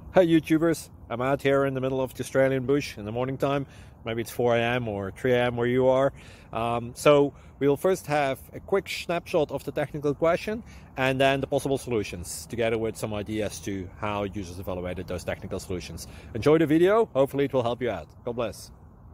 Hi YouTubers, I'm out here in the middle of the Australian bush in the morning time. Maybe it's 4 a.m. or 3 a.m. where you are. So we'll first have a quick snapshot of the technical question and then the possible solutions, together with some ideas to how users evaluated those technical solutions. Enjoy the video, hopefully it will help you out. God bless.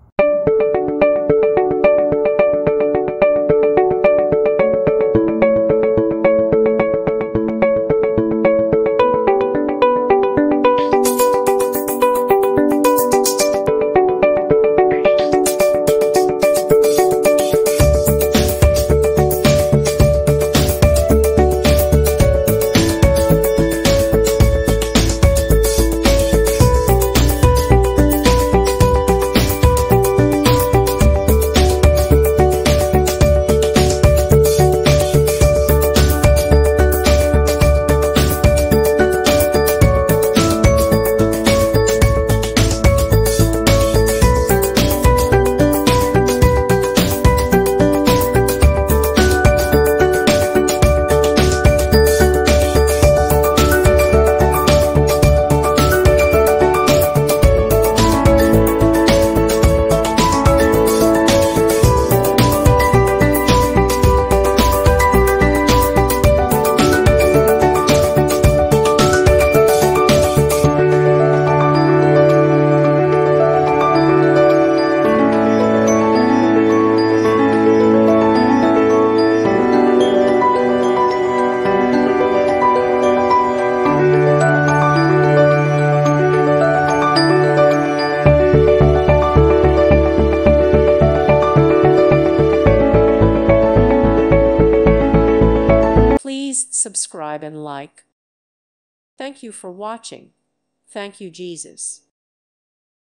Please subscribe and like. Thank you for watching. Thank you, Jesus.